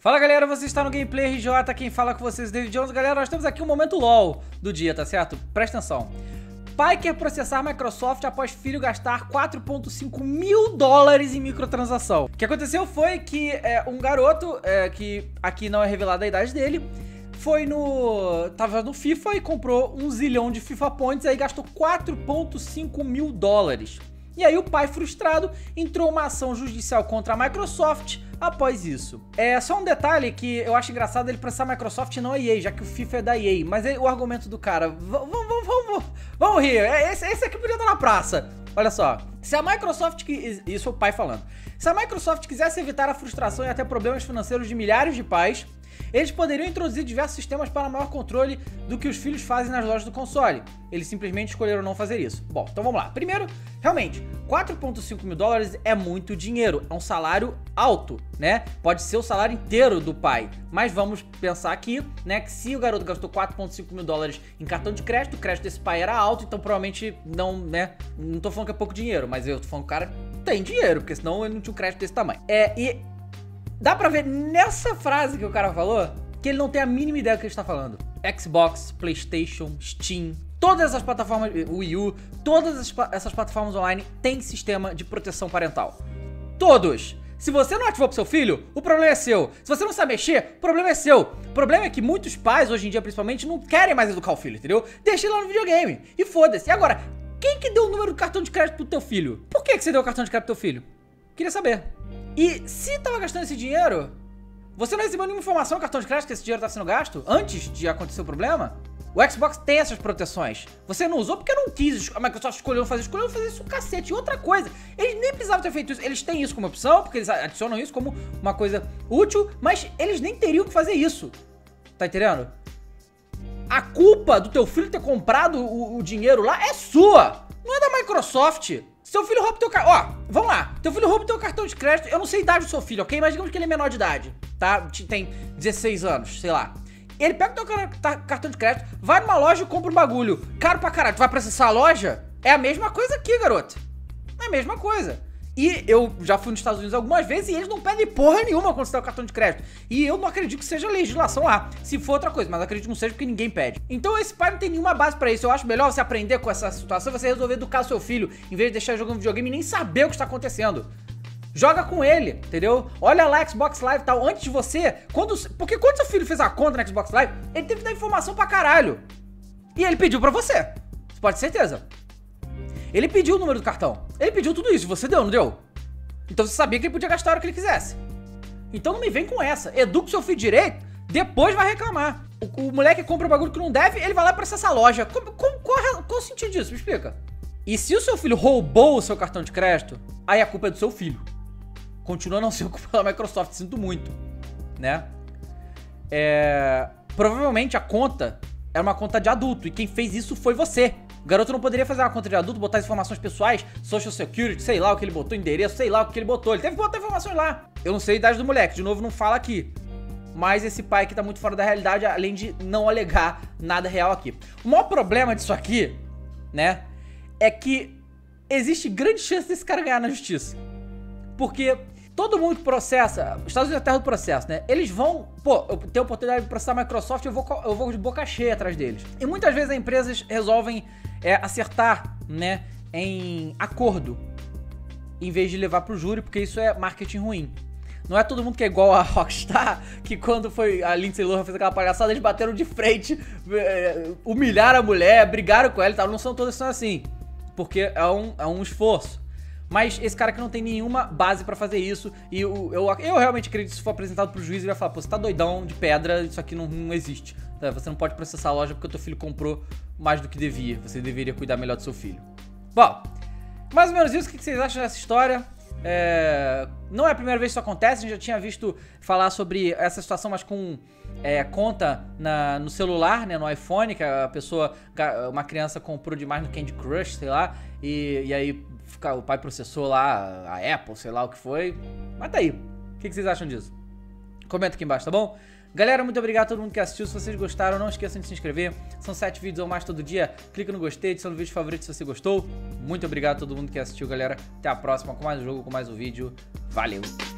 Fala galera, você está no Gameplay RJ, quem fala com vocês é o David Jones. Galera, nós temos aqui um momento LOL do dia, tá certo? Presta atenção. Pai quer processar Microsoft após filho gastar 4,5 mil dólares em microtransação. O que aconteceu foi que um garoto, que aqui não é revelada a idade dele, tava no FIFA e comprou 1 zilhão de FIFA Points, aí gastou 4,5 mil dólares. E aí o pai, frustrado, entrou uma ação judicial contra a Microsoft após isso. Só um detalhe que eu acho engraçado ele processar a Microsoft e não a EA, já que o FIFA é da EA. Mas o argumento do cara, vamos rir, esse aqui podia estar na praça. Olha só, se a Microsoft, isso é o pai falando, se a Microsoft quisesse evitar a frustração e até problemas financeiros de milhares de pais, eles poderiam introduzir diversos sistemas para maior controle do que os filhos fazem nas lojas do console. Eles simplesmente escolheram não fazer isso. Bom, então vamos lá. Primeiro, realmente, 4,5 mil dólares é muito dinheiro. É um salário alto, né? Pode ser o salário inteiro do pai. Mas vamos pensar aqui, né, que se o garoto gastou 4,5 mil dólares em cartão de crédito, o crédito desse pai era alto, então provavelmente não, né? Não tô falando que é pouco dinheiro, mas eu tô falando que o cara tem dinheiro, porque senão ele não tinha um crédito desse tamanho. E dá pra ver nessa frase que o cara falou que ele não tem a mínima ideia do que ele está falando. Xbox, PlayStation, Steam, todas essas plataformas, Wii U, todas essas plataformas online têm sistema de proteção parental. Todos! Se você não ativou pro seu filho, o problema é seu. Se você não sabe mexer, o problema é seu. O problema é que muitos pais, hoje em dia principalmente, não querem mais educar o filho, entendeu? Deixa ele lá no videogame e foda-se. E agora, quem que deu o número do cartão de crédito pro teu filho? Por que você deu o cartão de crédito pro teu filho? Queria saber. E se tava gastando esse dinheiro, você não recebeu nenhuma informação no cartão de crédito que esse dinheiro tá sendo gasto antes de acontecer o problema? O Xbox tem essas proteções. Você não usou porque não quis. A Microsoft escolheu fazer isso cacete. E outra coisa, eles nem precisavam ter feito isso. Eles têm isso como opção, porque eles adicionam isso como uma coisa útil, mas eles nem teriam que fazer isso. Tá entendendo? A culpa do teu filho ter comprado o dinheiro lá é sua, não é da Microsoft. Seu filho rouba teu cartão. Ó, vamos lá. Teu filho rouba teu cartão de crédito. Eu não sei a idade do seu filho, ok? Mas digamos que ele é menor de idade, tá? Tem 16 anos, sei lá. Ele pega o teu cartão de crédito, vai numa loja e compra um bagulho caro pra caralho. Tu vai processar a loja? É a mesma coisa aqui, garoto. É a mesma coisa. E eu já fui nos Estados Unidos algumas vezes e eles não pedem porra nenhuma quando você tem o cartão de crédito. E eu não acredito que seja legislação lá. Se for outra coisa, mas acredito que não seja porque ninguém pede. Então esse pai não tem nenhuma base pra isso. Eu acho melhor você aprender com essa situação, você resolver educar o seu filho, em vez de deixar ele jogando videogame e nem saber o que está acontecendo. Joga com ele, entendeu? Olha lá Xbox Live e tal, antes de você, porque quando seu filho fez a conta na Xbox Live, ele teve que dar informação pra caralho. E ele pediu pra você pode ter certeza. Ele pediu o número do cartão, ele pediu tudo isso, você deu, não deu? Então você sabia que ele podia gastar a hora que ele quisesse. Então não me vem com essa, educa o seu filho direito, depois vai reclamar. O moleque compra um bagulho que não deve, ele vai lá processar a loja. Qual o sentido disso? Me explica. E se o seu filho roubou o seu cartão de crédito, aí a culpa é do seu filho. Continua não sendo culpa da Microsoft, sinto muito, né? Provavelmente a conta era uma conta de adulto e quem fez isso foi você. O garoto não poderia fazer uma conta de adulto, botar informações pessoais, social security, sei lá o que ele botou, endereço, sei lá o que ele botou. Ele teve que botar informações lá. Eu não sei a idade do moleque, de novo não fala aqui. Mas esse pai aqui tá muito fora da realidade, além de não alegar nada real aqui. O maior problema disso aqui, né, é que existe grande chance desse cara ganhar na justiça. Porque todo mundo que processa, os Estados Unidos é a terra do processo, né? Eles vão, eu tenho a oportunidade de processar a Microsoft, eu vou de boca cheia atrás deles. E muitas vezes as empresas resolvem acertar, né, em acordo, em vez de levar pro júri, porque isso é marketing ruim. Não é todo mundo que é igual a Rockstar, que quando foi a Lindsay Lohan fez aquela palhaçada, eles bateram de frente, humilharam a mulher, brigaram com ela e tal. Não são todos assim, porque é um esforço. Mas esse cara que não tem nenhuma base pra fazer isso, e eu realmente acredito que se for apresentado pro juiz, ele vai falar, pô, você tá doidão de pedra, isso aqui não existe. Você não pode processar a loja porque o teu filho comprou mais do que devia, você deveria cuidar melhor do seu filho. Bom, mais ou menos isso, o que vocês acham dessa história? Não é a primeira vez que isso acontece, a gente já tinha visto falar sobre essa situação, mas com conta no celular, né, no iPhone, que uma criança comprou demais no Candy Crush, sei lá, e aí o pai processou lá a Apple, sei lá o que foi. Mas tá aí, o que vocês acham disso? Comenta aqui embaixo, tá bom? Galera, muito obrigado a todo mundo que assistiu. Se vocês gostaram, não esqueçam de se inscrever. São 7 vídeos ou mais todo dia. Clica no gostei, adiciona o vídeo favorito se você gostou. Muito obrigado a todo mundo que assistiu, galera. Até a próxima com mais um jogo, com mais um vídeo. Valeu!